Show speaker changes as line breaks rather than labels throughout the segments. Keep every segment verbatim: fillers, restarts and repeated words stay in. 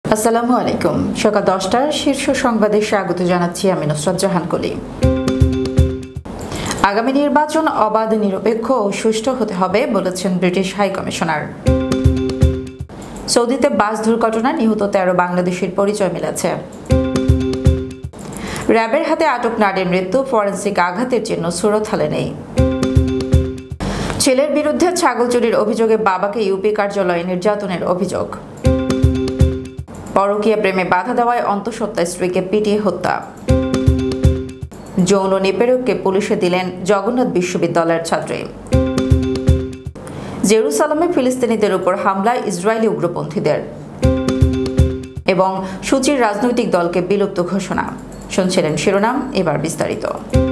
আসসালামু আলাইকুম। সকাল দশটার শীর্ষ সংবাদে স্বাগত জানাচ্ছি আমি নুসরাত জাহান কলি। আগামী নির্বাচন অবাধ, নিরপেক্ষ ও সুষ্ঠু হতে হবে বলেছেন ব্রিটিশ হাই কমিশনার। সৌদিতে বাস দুর্ঘটনায় নিহত তেরো বাংলাদেশির পরিচয় মিলেছে। র্যাবের হাতে আটক নারীর মৃত্যু, ফরেন্সিক আঘাতের চিহ্ন সুরতহালে নেই। ছেলের বিরুদ্ধে ছাগল চুরির অভিযোগে বাবাকে ইউপি কার্যালয়ে নির্যাতনের অভিযোগ। পরকীয়া প্রেমে বাধা দেওয়ায় অন্তঃসত্ত্বা স্ত্রীকে পিটিয়ে হত্যা। যৌন নিপীড়ককে পুলিশে দিলেন জগন্নাথ বিশ্ববিদ্যালয়ের ছাত্রী। জেরুসালেমে ফিলিস্তিনিদের উপর হামলায় ইসরায়েলি উগ্রপন্থীদের। এবং সূচির রাজনৈতিক দলকে বিলুপ্ত ঘোষণা। শুনছিলেন শিরোনাম, এবার বিস্তারিত।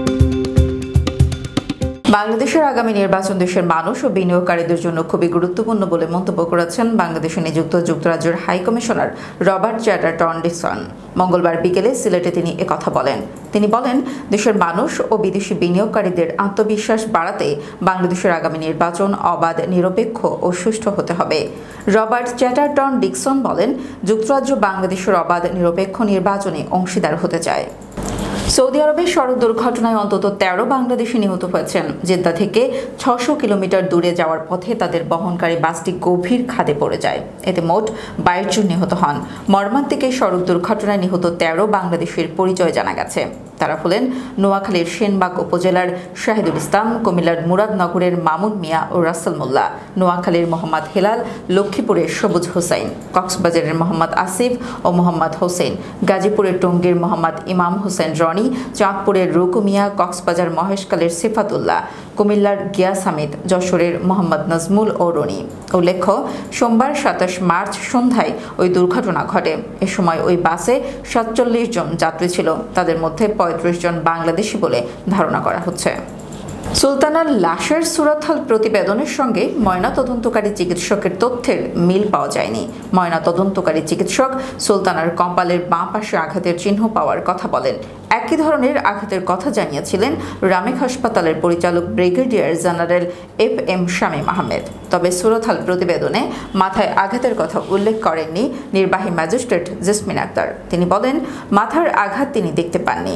বাংলাদেশের আগামী নির্বাচন দেশের মানুষ ও বিনিয়োগকারীদের জন্য খুবই গুরুত্বপূর্ণ বলে মন্তব্য করেছেন বাংলাদেশে নিযুক্ত যুক্তরাজ্যের high commissioner Robert Chatterton Dickson. মঙ্গলবার বিকেলে সিলেটে তিনি একথা বলেন। তিনি বলেন, দেশের মানুষ ও বিদেশি বিনিয়োগকারীদের আত্মবিশ্বাস বাড়াতে বাংলাদেশের আগামী নির্বাচন অবাধ, নিরপেক্ষ ও সুষ্ঠু হতে হবে। রবার্ট চ্যাটারটন ডিকসন বলেন, যুক্তরাজ্য বাংলাদেশের অবাধ, নিরপেক্ষ নির্বাচনে অংশীদার হতে চায়। সৌদি আরবের সড়ক দুর্ঘটনায় অন্তত তেরো বাংলাদেশি নিহত হয়েছেন। জেদ্দা থেকে ছশো কিলোমিটার দূরে যাওয়ার পথে তাদের বহনকারী বাসটি গভীর খাদে পড়ে যায়। এতে মোট বাইশ জন নিহত হন। মর্মান্তিক এই সড়ক দুর্ঘটনায় নিহত তেরো বাংলাদেশির পরিচয় জানা গেছে। তারা হলেন নোয়াখালীর সেনবাগ উপজেলার শাহিদুল ইসলাম, কুমিল্লার মুরাদনগরের মামুন মিয়া ও রাসেল মোল্লা, নোয়াখালীর মোহাম্মদ হেলাল, লক্ষ্মীপুরের সবুজ হোসেন, কক্সবাজারের মোহাম্মদ আসিফ ও মোহাম্মদ হোসেন, গাজীপুরের টঙ্গীর মোহাম্মদ ইমাম হোসেন রনি, চাঁদপুরের রুকু মিয়া, কক্সবাজার মহেশখালীর সিফাতুল্লাহ, কুমিল্লার গিয়াস হামিদ, যশোরের মোহাম্মদ নাজমুল ও রনি। উল্লেখ্য, সোমবার সাতাশ মার্চ সন্ধ্যায় ওই দুর্ঘটনা ঘটে। এ সময় ওই বাসে সাতচল্লিশ জন যাত্রী ছিল। তাদের মধ্যে পঁয়ত্রিশ জন বাংলাদেশি বলে ধারণা করা হচ্ছে। সুলতানার লাশের সুরতহাল প্রতিবেদনের সঙ্গে ময়নাতদন্তকারী চিকিৎসকের তথ্যের মিল পাওয়া যায়নি। ময়নাতদন্তকারী চিকিৎসক সুলতানার কপালের বাঁ পাশে আঘাতের চিহ্ন পাওয়ার কথা বলেন। একই ধরনের আঘাতের কথা জানিয়েছিলেন রামেক হাসপাতালের পরিচালক brigadier general F M Shamim Ahmed. তবে সুরতহাল প্রতিবেদনে মাথায় আঘাতের কথা উল্লেখ করেননি নির্বাহী ম্যাজিস্ট্রেট জেসমিন আক্তার। তিনি বলেন, মাথার আঘাত তিনি দেখতে পাননি।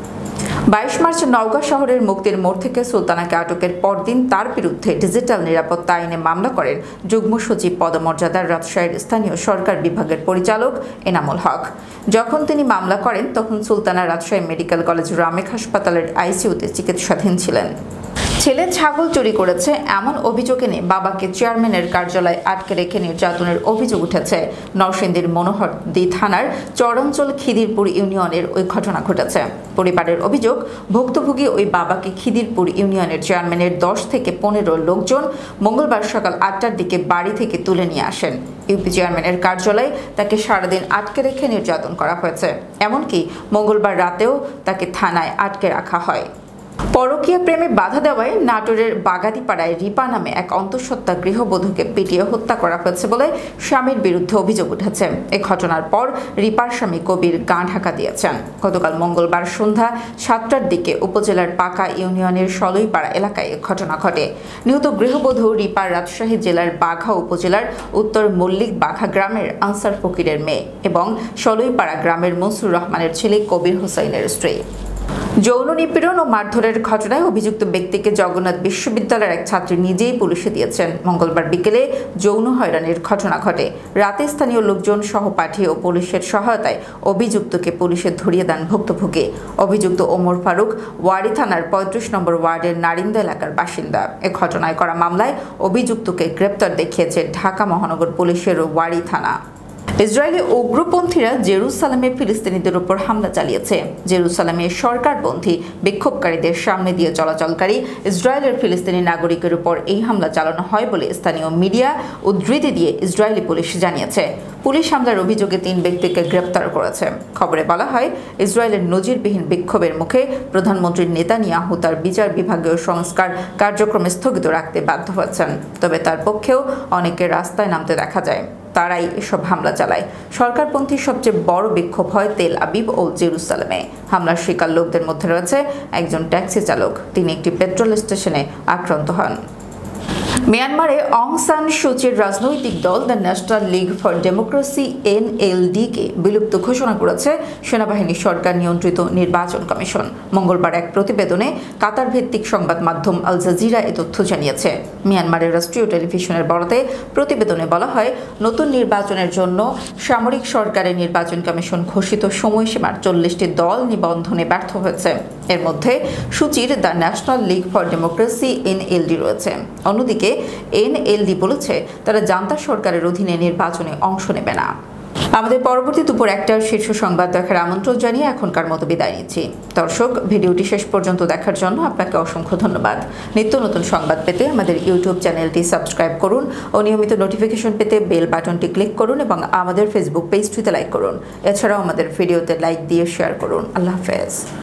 বাইশ মার্চ নওগাঁ শহরের মুক্তির মোড় থেকে সুলতানাকে আটকের পরদিন তার বিরুদ্ধে ডিজিটাল নিরাপত্তা আইনে মামলা করেন যুগ্ম সচিব পদমর্যাদার রাজশাহীর স্থানীয় সরকার বিভাগের পরিচালক এনামুল হক। যখন তিনি মামলা করেন তখন সুলতানা রাজশাহী মেডিকেল কলেজ রামেক হাসপাতালের আইসিইউতে চিকিৎসাধীন ছিলেন। ছেলে ছাগল চুরি করেছে এমন অভিযোগ এনে বাবাকে চেয়ারম্যানের কার্যালয়ে আটকে রেখে নির্যাতনের অভিযোগ উঠেছে। নরসিংদীর মনোহরদী থানার চরাঞ্চল খিদিরপুর ইউনিয়নের ওই ঘটনা ঘটেছে। পরিবারের অভিযোগ, ভুক্তভোগী ওই বাবাকে খিদিরপুর ইউনিয়নের চেয়ারম্যানের দশ থেকে পনেরো লোকজন মঙ্গলবার সকাল আটটার দিকে বাড়ি থেকে তুলে নিয়ে আসেন। ইউপি চেয়ারম্যানের কার্যালয়ে তাকে সারাদিন আটকে রেখে নির্যাতন করা হয়েছে। এমনকি মঙ্গলবার রাতেও তাকে থানায় আটকে রাখা হয়। পরকীয়া প্রেমে বাধা দেওয়ায় নাটোরের বাগাতিপাড়ায় রিপা নামে এক অন্তঃসত্ত্বা গৃহবধূকে পিটিয়ে হত্যা করা হয়েছে বলে স্বামীর বিরুদ্ধে অভিযোগ উঠেছে। এ ঘটনার পর রিপার স্বামী কবির গা ঢাকা দিয়েছেন। গতকাল মঙ্গলবার সন্ধ্যা সাতটার দিকে উপজেলার পাকা ইউনিয়নের সলইপাড়া এলাকায় এ ঘটনা ঘটে। নিহত গৃহবধূ রিপার রাজশাহী জেলার বাঘা উপজেলার উত্তর মল্লিক বাঘা গ্রামের আনসার ফকিরের মেয়ে এবং সলইপাড়া গ্রামের মনসুর রহমানের ছেলে কবির হোসেনের স্ত্রী। যৌন নিপীড়ন ও মারধরের ঘটনায় অভিযুক্ত ব্যক্তিকে জগন্নাথ বিশ্ববিদ্যালয়ের এক ছাত্রী নিজেই পুলিশে দিয়েছেন। মঙ্গলবার বিকেলে যৌন হয়রানির ঘটনা ঘটে। রাতে স্থানীয় লোকজন, সহপাঠী ও পুলিশের সহায়তায় অভিযুক্তকে পুলিশে ধরিয়ে দেন ভুক্তভোগী। অভিযুক্ত ওমর ফারুক ওয়ারি থানার পঁয়ত্রিশ নম্বর ওয়ার্ডের নারিন্দা এলাকার বাসিন্দা। এ ঘটনায় করা মামলায় অভিযুক্তকে গ্রেপ্তার দেখিয়েছে ঢাকা মহানগর পুলিশের ওয়ারি থানা। ইসরায়েলি উগ্রপন্থীরা জেরুসালেমে ফিলিস্তিনিদের উপর হামলা চালিয়েছে। জেরুসালেমে সরকারপন্থী বিক্ষোভকারীদের সামনে দিয়ে চলাচলকারী ইসরায়েলের ফিলিস্তিনি নাগরিকের উপর এই হামলা চালানো হয় বলে স্থানীয় মিডিয়া উদ্ধৃতি দিয়ে ইসরায়েলি পুলিশ জানিয়েছে। পুলিশ হামলার অভিযোগে তিন ব্যক্তিকে গ্রেপ্তার করেছে। খবরে বলা হয়, ইসরায়েলের নজিরবিহীন বিক্ষোভের মুখে প্রধানমন্ত্রী নেতানিয়াহু তার বিচার বিভাগীয় সংস্কার কার্যক্রম স্থগিত রাখতে বাধ্য হয়েছেন। তবে তার পক্ষেও অনেকে রাস্তায় নামতে দেখা যায়। তারাই এসব হামলা চালায়। সরকারপন্থী সবচেয়ে বড় বিক্ষোভ হয় তেল আবিব ও জেরুসালেমে। হামলার শিকার লোকদের মধ্যে রয়েছে একজন ট্যাক্সি চালক। তিনি একটি পেট্রোল স্টেশনে আক্রান্ত হন। মিয়ানমারে অং সান সুচির রাজনৈতিক দল the national league for democracy N L D কে বিলুপ্ত ঘোষণা করেছে সেনাবাহিনী সরকার নিয়ন্ত্রিত নির্বাচন কমিশন। মঙ্গলবার এক প্রতিবেদনে কাতার ভিত্তিক সংবাদ মাধ্যম আল জাজিরা এ তথ্য জানিয়েছে। মিয়ানমারের রাষ্ট্রীয় টেলিভিশনের বরাতে প্রতিবেদনে বলা হয়, নতুন নির্বাচনের জন্য সামরিক সরকারের নির্বাচন কমিশন ঘোষিত সময়সীমার চল্লিশটি দল নিবন্ধনে ব্যর্থ হয়েছে। এর মধ্যে সুচির the national league for democracy N L D রয়েছে। অন্যদিকে এন এল ডি বলেছে তারা জান্তা সরকারের অধীনে নির্বাচনে অংশ নেবে না। আমাদের পরবর্তী দুপুর একটার শীর্ষ সংবাদ দেখার আমন্ত্রণ জানিয়ে এখনকার মতো বিদায় নিচ্ছি। দর্শক, ভিডিওটি শেষ পর্যন্ত দেখার জন্য আপনাকে অসংখ্য ধন্যবাদ। নিত্য নতুন সংবাদ পেতে আমাদের ইউটিউব চ্যানেলটি সাবস্ক্রাইব করুন ও নিয়মিত নোটিফিকেশন পেতে বেল বাটনটি ক্লিক করুন এবং আমাদের ফেসবুক পেজটিতে লাইক করুন। এছাড়াও আমাদের ভিডিওতে লাইক দিয়ে শেয়ার করুন। আল্লাহ হাফেজ।